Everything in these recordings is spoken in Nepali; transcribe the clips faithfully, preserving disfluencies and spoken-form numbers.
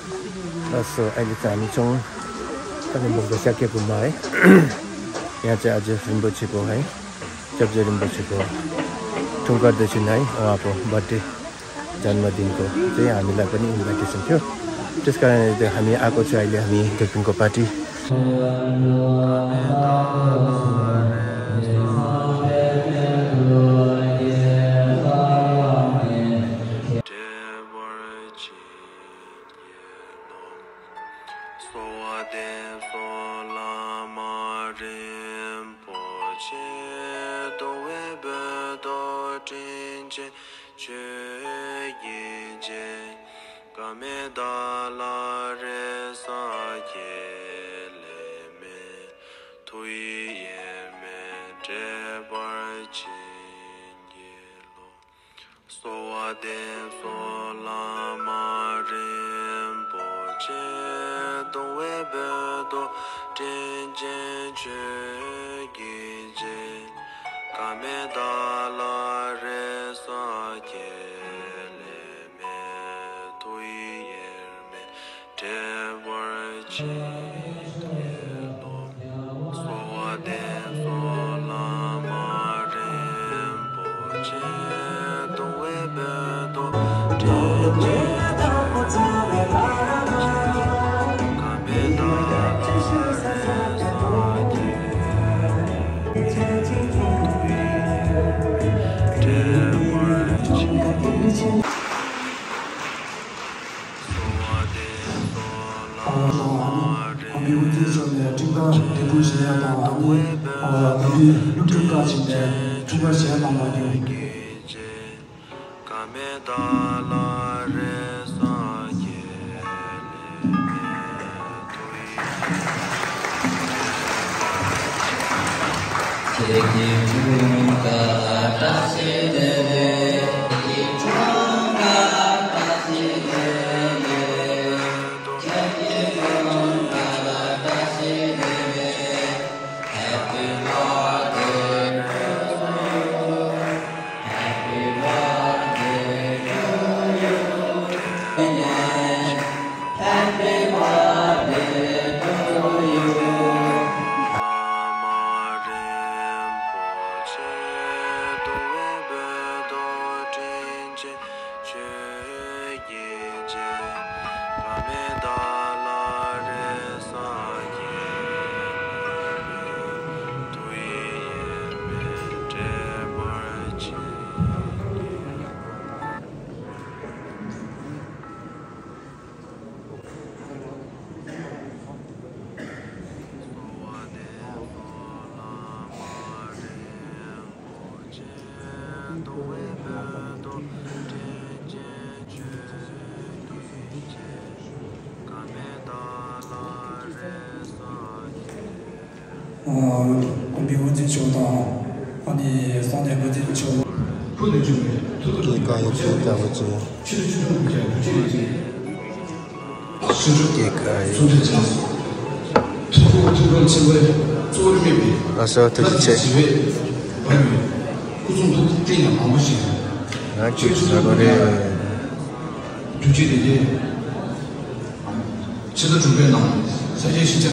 सो अहिले चाहिँ हामी छौँ कालिम्पोङको स्याके गुम्बा है। यहाँ चाहिँ आज रिम्पोछेको है चेप्चे रिम्पोछेको ठुङ्कर दक्षिण है उहाँको बर्थडे जन्मदिनको चाहिँ हामीलाई पनि इन्भिटेसन थियो। त्यस कारणले चाहिँ हामी आएको चाहिँ अहिले हामी गेपिङको party 와서 도대체 아주 사거리 주제들이 제대로 준비해 나온 사실 진짜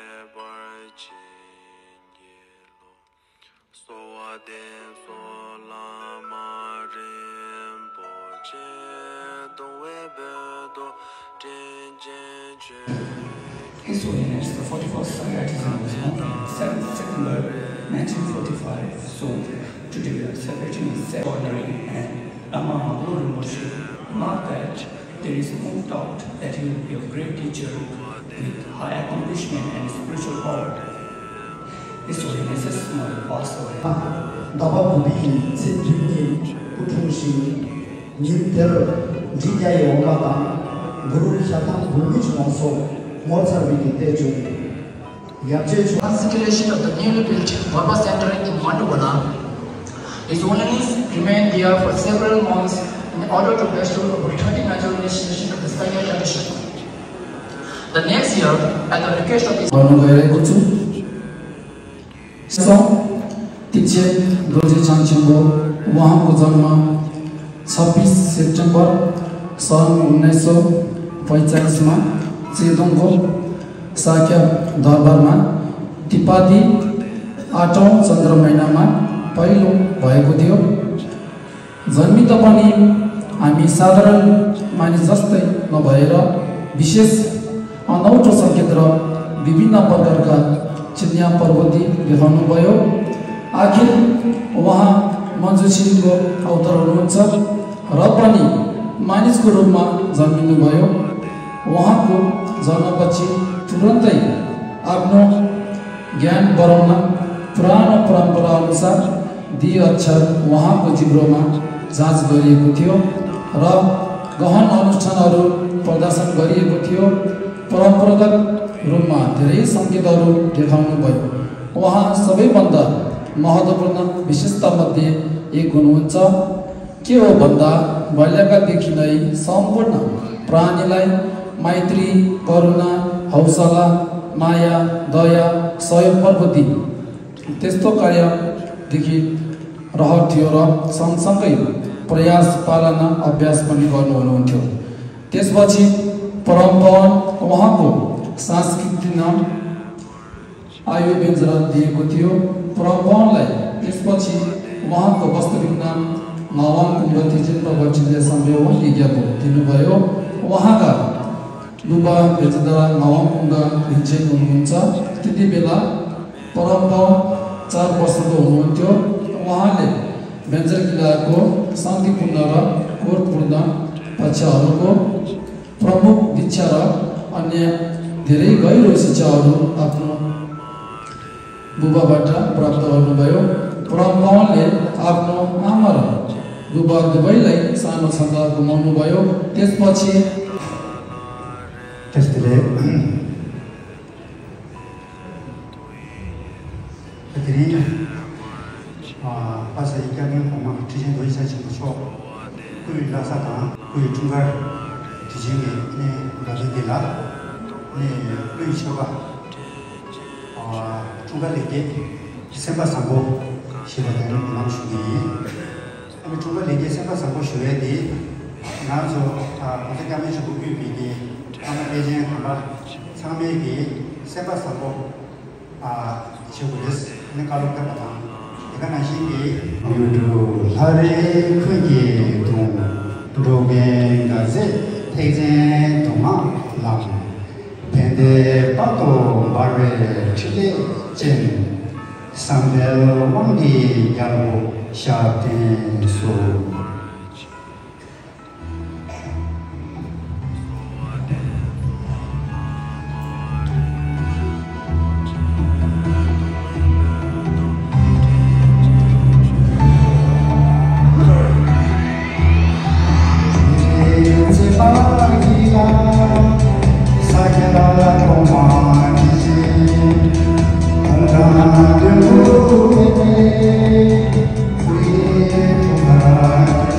His Holiness the forty-first Artisan was born on seventh September nineteen forty-five, so today we are celebrating his extraordinary and among global worship. Not that there is no doubt that he will be a great teacher with high accomplishment and spiritual power. His Holiness's mother passed away. Dababubi Sitrini Putushi Nilter Jijay Ogata Guru Shatan Burmich Monso. Consecration of the newly built Baba Center in Manduvana. His Holiness remained there for several months in order to bestow a returning natural initiation of the Saiya tradition. The next year, at the request of his Teacher Doji Changchengo, Wang Ujama, छब्बीस सितंबर सन उन्नीस सौ पैँचालिसमा चेदोङको साक्य दरबारमा तिपाती आठौँ चन्द्र महिनामा पहिलो भएको थियो। जन्मिँदा पनि हामी साधारण मानिस जस्तै नभएर विशेष अनौठो सङ्केत र विभिन्न प्रकारका चिन्या प्रवृत्ति देखाउनुभयो। आखिर उहाँ मञ्जुश्रीको अवतार हुनुहुन्छ र पनि मानिसको रूपमा जन्मिनुभयो। उहाँको जन्मपछि तुरन्तै आफ्नो ज्ञान बढाउन पुरानो परम्परा अनुसार दी अक्षर उहाँको जिब्रोमा जाँच गरिएको थियो र गहन अनुष्ठानहरू प्रदर्शन गरिएको थियो। परम्परागत रूपमा धेरै सङ्केतहरू देखाउनुभयो। उहाँ सबैभन्दा महत्त्वपूर्ण विशेषतामध्ये एक हुनुहुन्छ। के हो भन्दा बाल्यकालदेखि नै सम्पूर्ण प्राणीलाई मैत्री, करुणा, हौसला, माया, दया, सहयोग प्रवृत्ति त्यस्तो कार्यदेखि रहर थियो र सँगसँगै प्रयास पालना अभ्यास पनि गर्नुहुन्थ्यो। त्यसपछि परमपवन उहाँको सांस्कृतिक नाम आयु व्यञ्जन दिएको थियो। परमपवनलाई त्यसपछि उहाँको वास्तविक नाम नवाङ कुण्ड थिचेन्द्र बच्चनले संयोग ज्ञापन दिनुभयो। उहाँका बुबा बेचदारा नवाङ कुण्ड थिचेन हुनुहुन्छ। त्यति बेला परमपवन चार वर्षको हुनुहुन्थ्यो। उहाँले बेन्जर किल्लाको शान्तिपूर्ण र कोरपूर्ण पक्षहरूको प्रमुख दीक्षा र अन्य धेरै गहिरो शिक्षाहरू आफ्नो बुबाबाट प्राप्त गर्नुभयो। परमपवनले आफ्नो आमा र बुबा दुवैलाई सानो छँदा गुमाउनुभयो। त्यसपछि त्यसले 그들이 아 와서 이야기를 보면 뒤진 도의사 지금 초 그 라사다 그 중간 뒤진게 네 가지기라 네 의처가 아 중간에게 디셈바 상고 시바되는 남중이 아니 중간에게 디셈바 상고 쉬어야 돼 나서 아 어떻게 하면 저 부비비 아마 예전 아마 상매기 디셈바 상고 아 지구에서 내가로가 받아 이건 아시기 유튜브 하래 크게 동 도로게 가세 태제 동마 람 벤데 빠도 바르 칠레 젠 삼벨 왕디 야로 샤텐소 Thank you.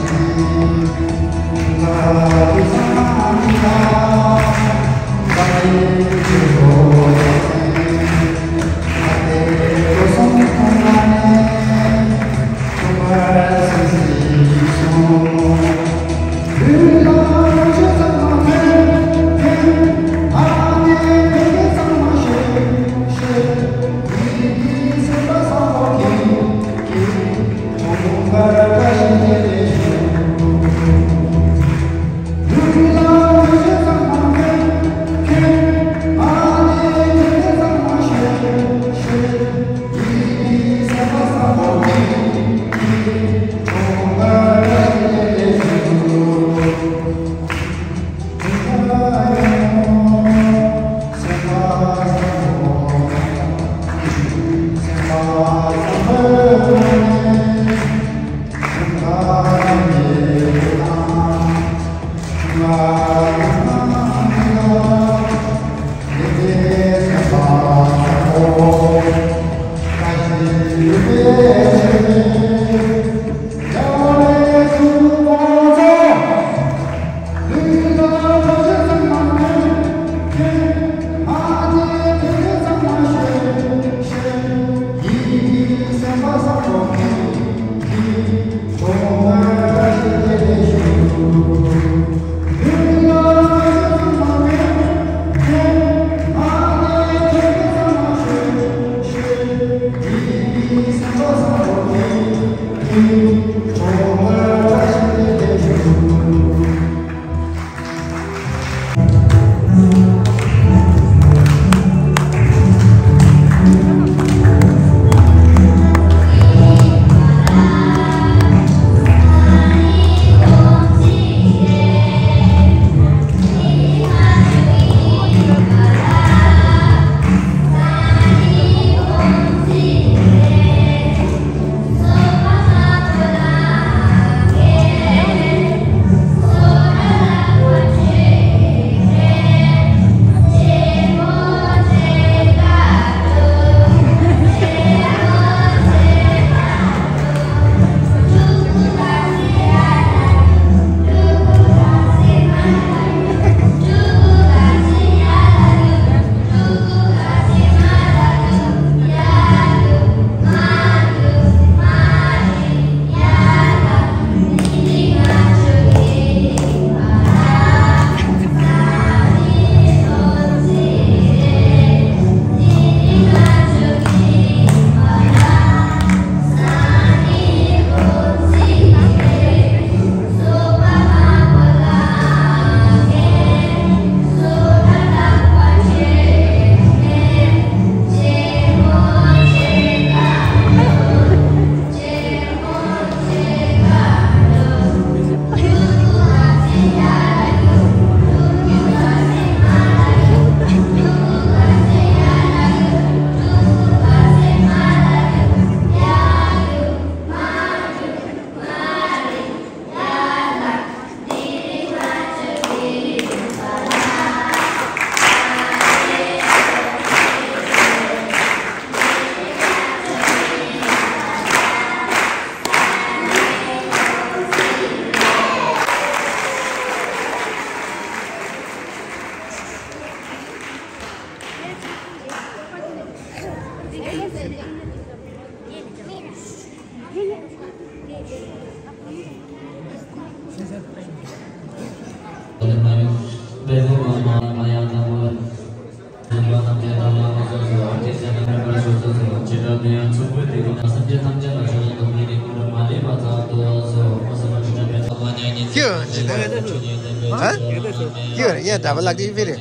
Hả? Chưa, yeah, trả lại đi về đi.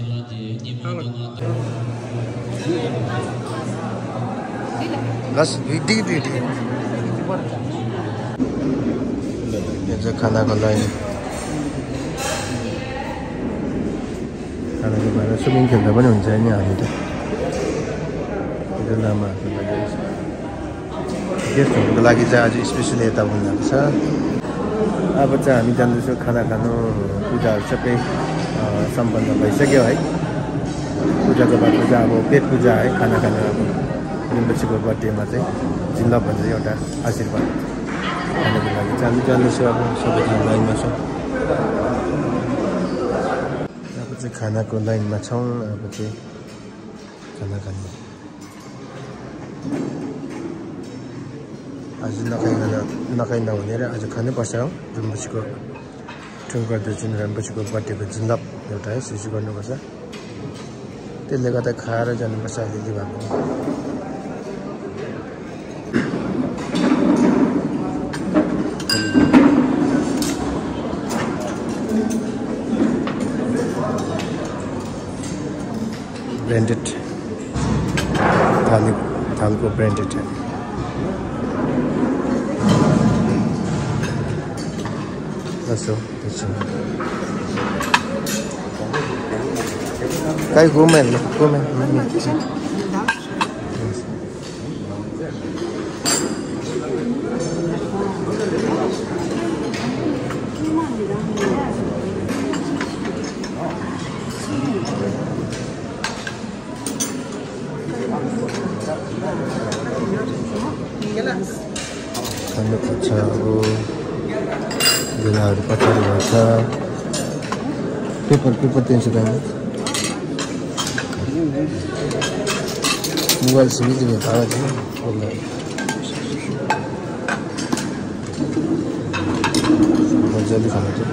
Bas, đi đi đi. Bây giờ खाना को लाइन खाना को बाहिर स्विमिङ खेल्दा पनि हुन्छ नि हामी त यो लामाहरुको लागि गेस्टहरुको लागि चाहिँ आज स्पेशली यता भन्नुहुन्छ अब चाहिँ हामी जाँदैछौँ खाना खानु पूजाहरु सबै सम्पन्न भइसक्यो है पूजाको बादमा चाहिँ अब पेट पूजा है खाना खानु अब लिम्बुचीको बर्थडेमा चाहिँ जिल्ला भन्छ एउटा आशीर्वाद खानको लागि चाहिँ हामी जाँदैछौँ अब सबैजना लाइनमा छौँ अब चाहिँ खानाको लाइनमा छौँ अब चाहिँ खाना खानु आज नखाइ नखाइ नहुने र आज खानुपर्छ हो रिम्बुचीको ठुङ्कर जुन रिम्बुचीको बर्थडेको जिल्लाप एउटा है सुसु गर्नुपर्छ त्यसले गर्दा खाएर जानुपर्छ अलिअलि भए पनि ब्रान्डेड थाली थालको ब्रान्डेड है That's all. That's all. Cái của mình, của mình. Kalau kacau. Gelaru pacari bahasa paper paper ten sebanyak mobile sini juga tahu aja boleh jadi sama tu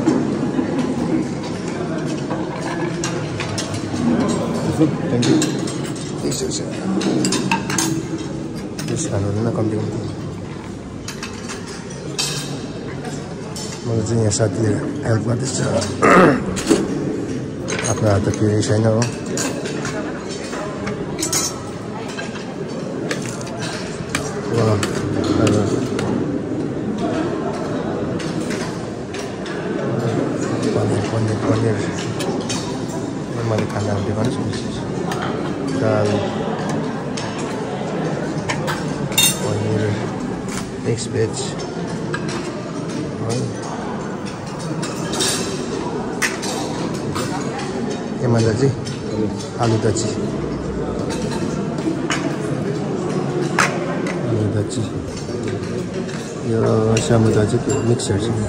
thank you isu isu isu kalau nak kambing मलाई चाहिँ यहाँ साथीले हेल्प गर्दैछ आफ्नो हात त केही छैन हो पनिर पनिर पनिर मैले खाना देखाउनु दाल पनिर मिक्स भेज एमा दाजी आलु दाजी आलु दाजी यो सामु दाजी मिक्सर छ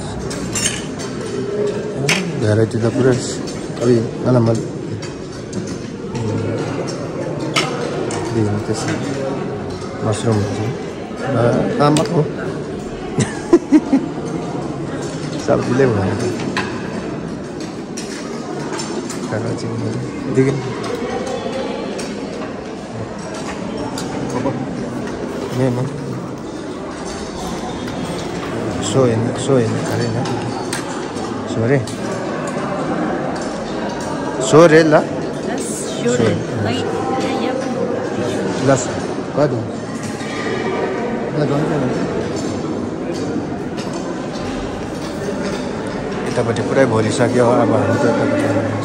भेराइटी त पुरा अभी नराम्रो दिनु त्यसो मसरुम हुन्छ आमा हो सब्जीले भयो खाना चाहिँ देखि मेमा सो हेर्न सो हेर्न अरे न सोरे सोरे ल लस कति यतापट्टि पुरै भरिसक्यो अब हामी त यतापट्टि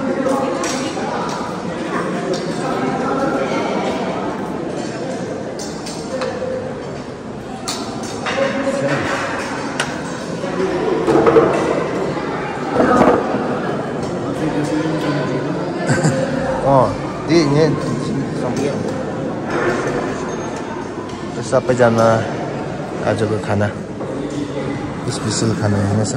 सबैजना आजको खाना स्पेसल खाना हेर्नुहोस्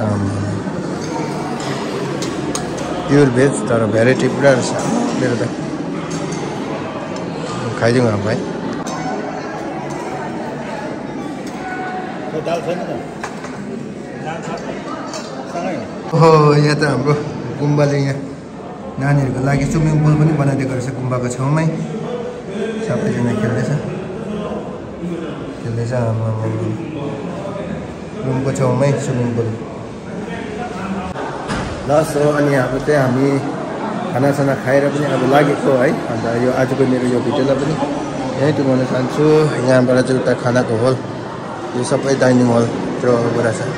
प्योर भेज तर भेराइटी पुरा रहेछ मेरो त खाइदिउँ अब भाइ ओहो यहाँ त हाम्रो गुम्बाले यहाँ नानीहरूको लागि स्विमिङ पुल पनि बनाइदिएको रहेछ गुम्बाको छेउमै सबैजना खेल्दैछ खेल्दैछ रुमको छेउमै स्विमिङ पुल ल सो अनि अब चाहिँ हामी खानासाना खाएर पनि अब लागेको है अन्त यो आजको मेरो यो भिडियोलाई पनि यहीँ टुङ्गाउन चाहन्छु यहाँबाट चाहिँ उता खानाको हल यो सबै डाइनिङ हल त्यो कुरा छ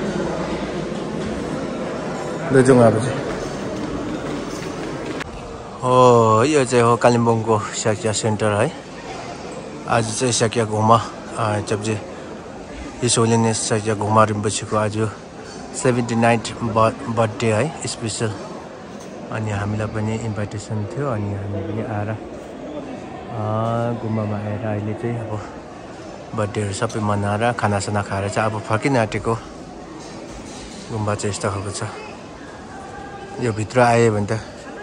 ल जाउँ अब चाहिँ हो यो चाहिँ हो कालिम्पोङको साकिया सेन्टर है आज चाहिँ साकिया घुमा जब चाहिँ हिज होलिनेस साकिया घुमा रिम्पोछेको आज सेभेन्टी नाइन्थ बर्थडे है स्पेसल अनि हामीलाई पनि इन्भाइटेसन थियो अनि हामी पनि आएर गुम्बामा आएर अहिले चाहिँ अब बर्थडेहरू सबै मनाएर खानासाना खाएर चाहिँ अब फर्किन आँटेको गुम्बा चाहिँ यस्तो खालको छ यो भित्र आयो भने त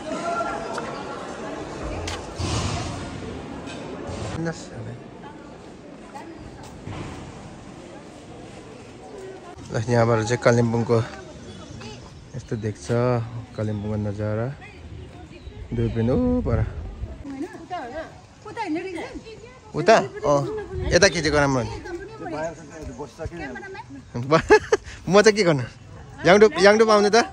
यहाँबाट चाहिँ कालिम्पोङको यस्तो देख्छ कालिम्पोङको नजारा दुर्पिन ऊ पर उता अँ यता खिचेको राम्रो नि म चाहिँ के गर्नु याङडुप याङडुप आउने त